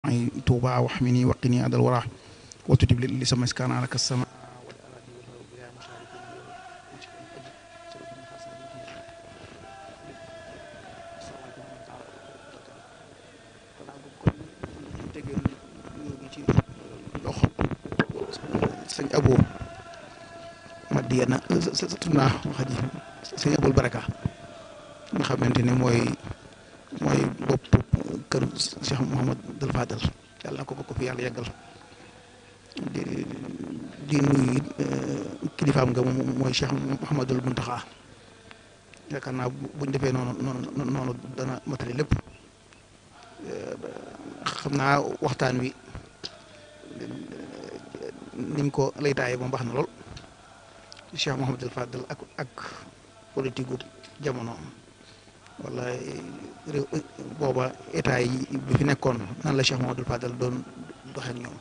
توبا واحمني وقني عدى الورى وتجب لي لسما كان على السماء sëñ Abo Madiyana satuna waxaji sëñ Abul Baraka nga xamante ni mooy bopp kër Cheikh Mouhamadul Fadal yàlla na ko fi yàlla yeggal di nuyu kilifaam nga mooy Cheikh Mouhamadul Muntaxa yaakaar naa buñ defee noonu dana matali lépp xam naa waxtaan wi ni mu ko lay taayee moom baax na lool Cheikh Mouhamadul Fadal ak politique gu jamono wala réew booba état yi bi fi nekkoon nan la Cheikh Mouhamadul Fadal doon doxee ak ñoom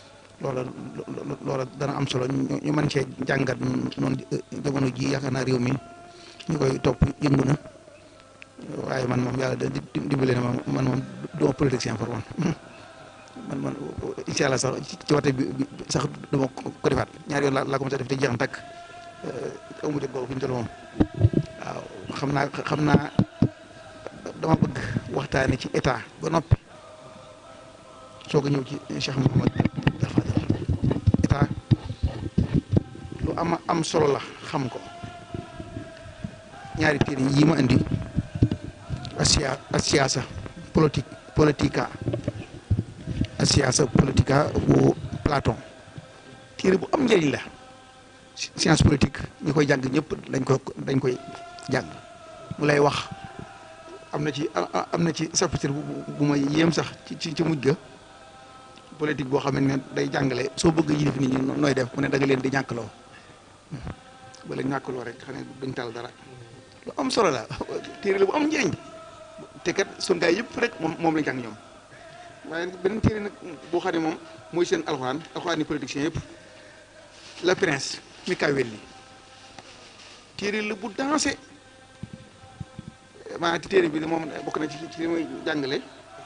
loola dana am solo ñu mën cee jàngat noonu jamono ji yaakaar naa réew mi ñu koy topp yëngu na waaye man moom yàlla dimbale na man moom duma politicien for man incha allah sax ci waxte bi sax duma ko defaat ñaari yoon laa ko mos a def te jeexam takk amu jot boobu fi ñu toll moom waaw xam naa dama bëgg waxtaane ci état ba noppi soog a ñëw ci Cheikh Mouhamadul Fadal état lu am solo la xam ko ñaari téere yi ma indi asiyaasa politika asiyaasa politika bu Platon téere bu am njëriñ la science politique ñi koy jàng ñëpp dañ koy jàng mu lay wax am na ci chapitre bu ma yéem sax ci mujj ga politique boo xam ne day jàngale soo bëgg yilif nit ñi nooy def mu ne da nga leen di ñàkkloo ba leen ñàkkloo rek xam ne duñ tal dara lu am solo la téere la bu am njëriñ te kat sun gaay yëpp rek moom lañ jàng ñoom waaye beneen téere nag boo xam ne moom mooy seen alxuraan ni politiciens yëpp Le Prince Machiavelli téere la bu dansé maanaam téere bi moom bokk na ci li muy jàngale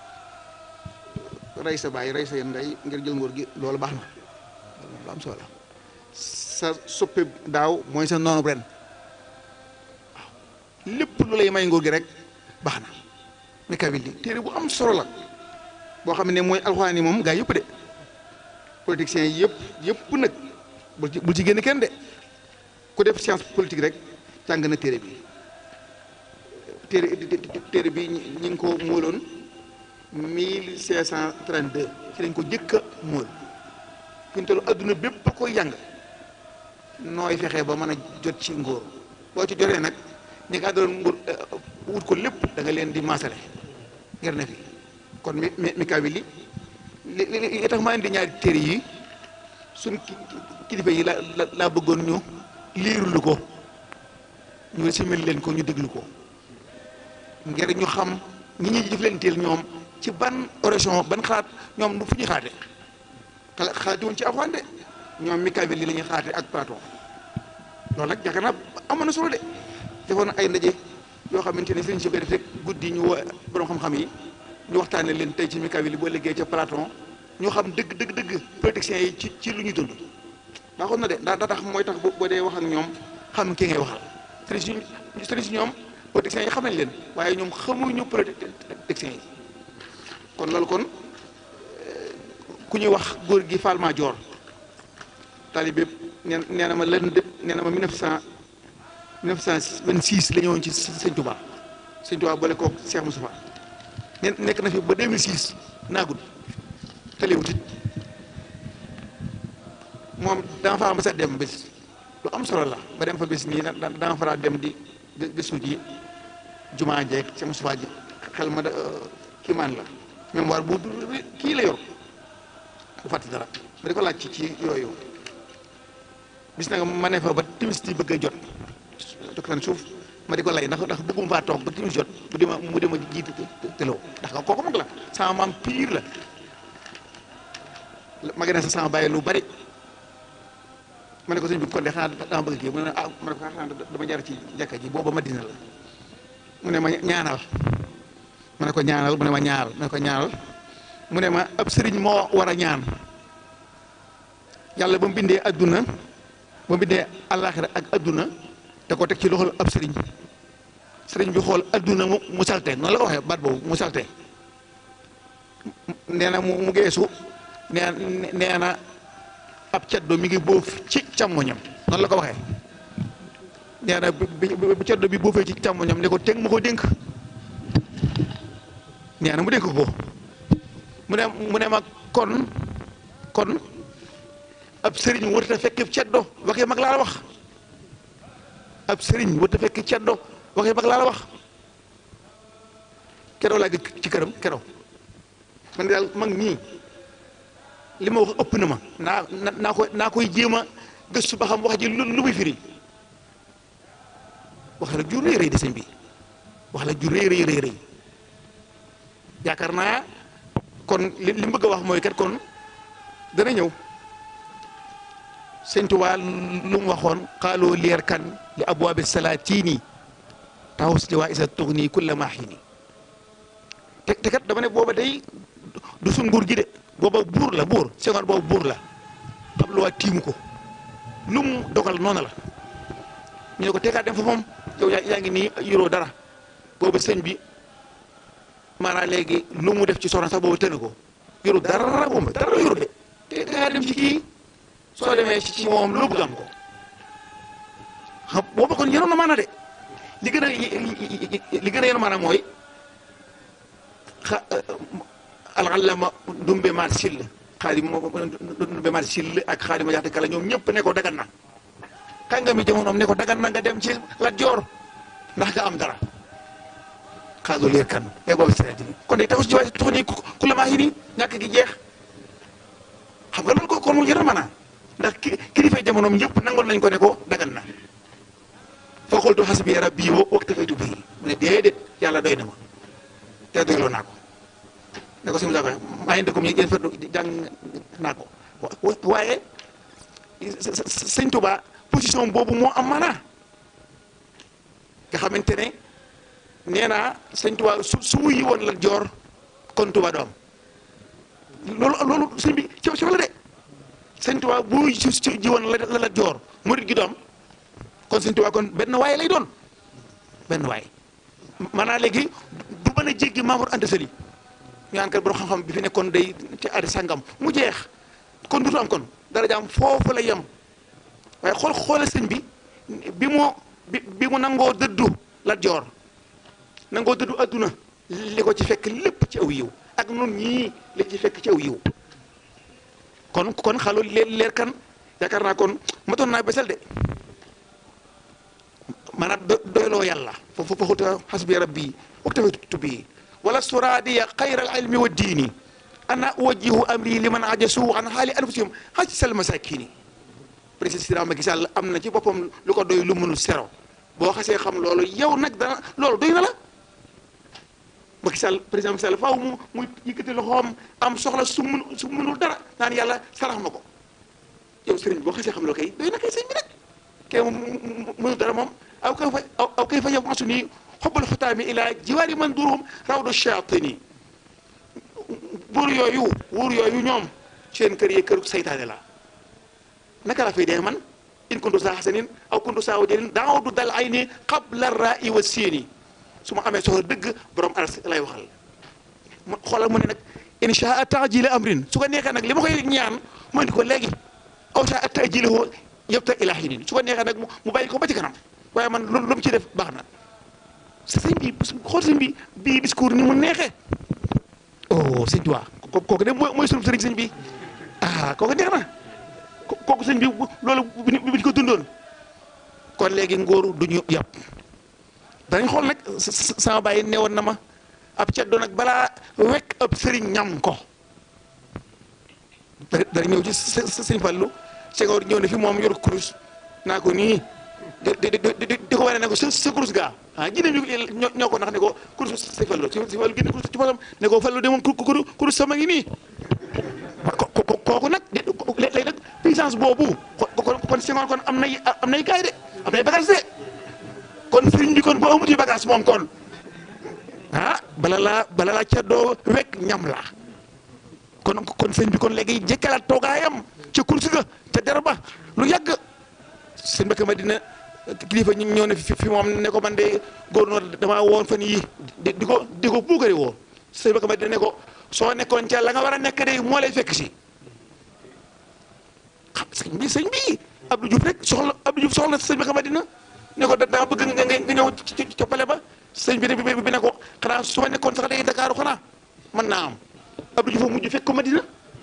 rey sa baay rey sa yéen ndey ngir jël nguur gi loolu baax na lu am solo la sa soppe daaw mooy sa noonu ren waaw lépp lu lay may nguur gi rek baax na Machiavelli téere bu am solo la boo xam ne mooy alxuraan yi moom gaa yëpp de politiciens yi yëpp nag bul ci génn kenn de ku def science politique rek jàng na téere bi téere bi ñi ngi ko móoloon 1532 ci lañ ko jëkk a móol fi ñu toll adduna bépp koy jàng nooy fexe ba mën a jot ci ngóor boo ci jotee nag ñi nga doon nguur wut ko lépp da nga leen di maasale ngir ne fi kon Machiavelli li tax ma indi ñaari téere yi suñ kilifa yi laa bëggoon ñu liirulu ko ñu simil leen ko ñu déglu ko ngir ñu xam ñi ñuy jëflanteel ñoom ci ban oraison ban xalaat ñoom fu ñuy xaate xalaati woon ci alxuraan de ñoom Machiavelli la ñuy xaate ak Platon loolu nag yaakaar naa amoon na solo de defoon ay ndaje yoo xamante ne sëñ si koy def rek guddi ñu woo borom xam-xam yi ñu waxtaane leen tey ci Machiavelli boo liggéey ca Platon ñoo xam dëgg politiciens yi ci lu ñuy dund baaxoon na de ndax tax mooy tax boo dee wax ak ñoom xam ki ngay waxal sëriñ si ñoom politiciens yi xam nañ leen waaye ñoom xamuñu politiciens yi kon loolu kon ku ñuy wax góor gi Fall Madior talibé nee na ma len dëpp nee na ma 1926 la ñëwoon ci sëñ Touba boole koog Cheikh Moustapha nekk na fi ba 2006 naagul tëlewut it moom dama fa am sa dem bés lu am solo la ba dem fa bés nii dama fa dem di gëstu ji jumaa jeeg Cheikh Moustapha ji xel ma kii maan la même war bu kii la yor bu fàtte dara ma di ko laaj ci yooyu bis nag ma ne fa ba timis di bëgg a jot doktan suuf ma di ko lay ndax bëgguma faa toog ba timis jot mu dema jiite teloo ndax kooku mag la sama maam pire la ma gën a sa sama bàyyi lu bari ma ne ko sëñ bi kon de xanaa dama bëgg kii mu ne ma ne ko xanaa dama jaar ci jàkka ji booba Madina la mu ne ma ñaanal ma ne ko ñaanal mu ne ma ñaanal ma ne ko ñaanal mu ne ma ab sëriñ moo war a ñaan yàlla ba mu bindee adduna ba mu bindee àllaaxira ak adduna te ko teg ci loxol ab sëriñ sëriñ bi xool adduna mu salte noonu la ko waxee baat boobu mu salte nee na mu geesu nee na ab caddo mi ngi boof ci càmmoñam noonu la ko waxee nee na bi caddo bi boofee ci càmmoñam ne ko teg ma ko dénk nee na mu dénk ko mu ne ma kon ab sëriñ warut a fekk caddo waxee mag laa la wax ab sëriñ warut a fekk caddo waxee mag laa la wax keroog laa gëj ci këram keroog man daal mag ñii li ma wax ëpp na ma naa koy jéem a gëstu ba xam wax ji lu muy firi wax la ju rëy rëy de sëñ bi wax la ju rëy rëy yaakaar naa kon li mu bëgg a wax mooy kat kon dana ñëw sëñ Tuubaa lu mu waxoon xaaloo leer kan li abwaabi salaatini taxus li waa isa tugni kulla maaxini te kat dama ne booba day du suñ nguur gi de booba buur la buur Senghor boobu buur la xam lu waa tiimu ko lu mu dogal noonu la ñu ne ko teekaat dem fa moom yow yaa ngi nii yoroo dara booba sëñ bi maanaam léegi lu mu def ci soxna sax boobu tënk ko yoru dara moom dara yoru de te dangaa dem ci kii soo demee ci moom lu bëgg am ko xam booba kon yenoon na maanaam de li gën a yenoon maanaam mooy alxallama dumbe maar sill dumbe maar sill ak xaadima jaxte kala ñoom ñëpp ne ko dagan na kàngami jamonoom ne ko dagan na nga dem ci Lat Joor ndax nga am dara xaasul leer kan boobu seet kon day taxus ci waa tox ni ku la maa yi nii ñàkk gi jeex xam nga loolu ko kon mu yëra maanaam ndax kilifay jamonoom ñëpp nangoon nañ ko ne ko dagan na fa xultu xasbi rabbi wa waktafaytu bii mu ne déedéet yàlla doy na ma te doyloo naa ko ne ko si mu sa ko maa ngi dëkkum yéen fa jàng naa ko waaye sëñ Tuubaa position boobu moo am maanaa nga xamante ne nee naa sëñ Tuubaa su wuyi woon Lat Joor kon Tuubaa doom loolu sëñ bi ci la de sëñ Tuubaa bu ji woon la Lat Joor murit gi doom kon sëñ Tuubaa kon benn waaye lay doon benn waaye maanaam léegi du mën a jéggi Mamour Anta Sali ñu naan kat borom xam-xam bi fi nekkoon day ci ari sàngam mu jeex kon dutu am kon dara jaam foofu la yem waaye xoole sëñ bi bi mu nangoo dëddu Lat Joor nangoo dëddu adduna li ko ci fekk lépp ci aw yiw ak nun ñii li ci fekk ci aw yiw kon xalu leer kan yaakaar naa kon matoon naa besel de maanaam doyloo yàlla foofu faxuta xasbi rabbi waktafaytu bii wala suraadiya xayral ilmi wa diini ana uwajjihu amri liman ajasu an xaali anfusihim xajsal masakini président Macky Sall am na ci boppam lu ko doy lu mënul sero boo xasee xam loolu yow nag dana loolu doy na la Macky Sall président Macky Sall faaw muy yëkkati loxoom am soxla su mënul dara naan yàlla sarax ma ko yow sëriñ boo xasee xam loolu kay doy na kay sëñ bi rek kay mënul dara moom aw kay fa yamasu nii xobbal xutaami ila jiwaari man durum rawdu shayaatini buur yooyu ñoom seen kër yi këru saytaane la naka la fay dee man in kuntu saa xasanin aw kuntu saa wajalin daawdu dal ay ni qabla ra'i wa séeni su ma amee soxla dëgg borom aras lay waxal xoolal mu ne nag insha taajila amrin su ko neexee nag li ma koy ñaan mu indi ko léegi aw saa taajilahu yabta ilahinin su ko neexee nag mu bàyyi ko ba ci kanam waaye man lu mu ci def baax na sëñ bi xool sëñ bi bii discours ni mu neexee oh sëñ Tuubaa kooku de mooy sunu sëriñ sëñ bi kooku neex na kooku sëñ bi loolu bi ko dundoon kon léegi ngóoru du ñu yàpp danañ xool nag sama bàyyi newoon na ma ab ceddo nag balaa wekk ab sëriñ ñam ko dara ñëw ci sëñ Fallu Senghor ñëw na fi moom yor kurus naa ko nii di ko wane ne ko sa kurus gaa jinne ñoo ko nax ne ko kurus sëñ Fallu si Fallu génne kurus ci posam ne ko Fallu de moom kurus sama ngi nii kooku nag léegi nag puissance boobu kon Senghor kon am nay gaay de am nay bagage de kon sëriñ bi kon boo amuti bagage moom kon bala laa caddoo wekk ñam la kon sëñ bi kon léegi jëkkalaat toogaayam ca kursi ga ca dara ba lu yàgg sëñ Mbacke Madina kilifa ñu ñëw ne fi moom ne ko man de góornoor damaa woon fan yii di ko puugare woo sëñ Mbacke Madina ne ko soo nekkoon ca la nga war a nekk de moo lay fekk si sëñ bi Abdou Diouf rek soxla sëñ Mbacke Madina ne ko daa bëgg nga ñëw ca pale ba sëñ bi ne ko xanaa su ma nekkoon sax day Dakar xanaa mën naa am Abdou Diouf mujj fekk ko Madina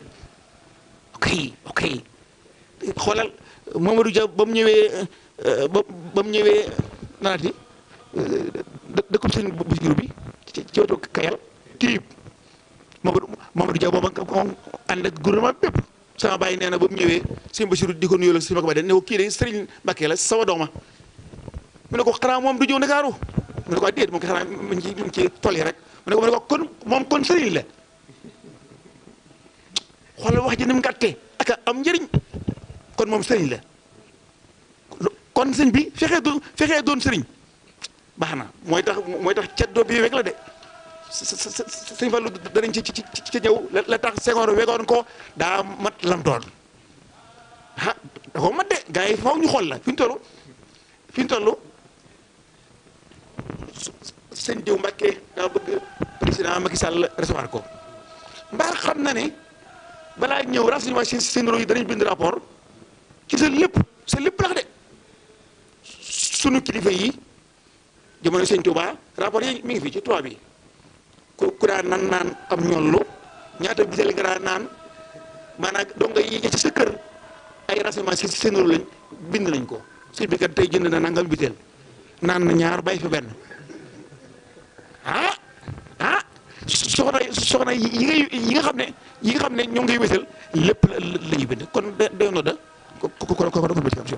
ok xoolal Mamadou Dia ba mu ñëwee ba mu ñëwee naati dëkkub sëñ Basiru bi ci wetu Kayal Tirib Mamadou Dia booba ànd ak gouvernement bépp sama bàyyi nee na ba mu ñëwee sëñ Basiru di ko nuyoo la sëñ Mbacke Madina ne ko kii de Sëriñ Mbacke la sama dooma mu ne ko xanaa moom du ñëw Ndakaaru mu ne ko déet moom ko xanaa mu ngi ci tool yi rek mu ne ko kon moom kon sëriñ la xoolal wax ji ni mu gàttee ak am njëriñ kon moom sëriñ la kon sëñ bi fexee doon sëriñ baax na mooy tax ceddoo bi rek la de sëñ Fallu danañ ci ñëw la tax Senghor wegoon ko daa mat lam doon da ko mat de gars yi faw ñu xool la fi ñu toll sëñ diw Mbacke daa bëgg président Macky Sall recevoir ko mbaa xam na ne balaa ñëw renseignement généraux yi danañ bind rapport ci sa lépp lax de sunu kilifa yi jamono sëñ Touba rapport yi mi ngi fii ci toit bi ku daan naan am ñollu ñaata bisel nga daan naan maanaam donc yi ci sa kër ay renseignement généraux lañ bind nañ ko sëñ bi kat tey jënd na nangam bisel naan na ñaar bàyyi fa benn soxna yi nga xam ne ñoo ngay wétal lépp la ñuy bind kon day no da ko bëti am si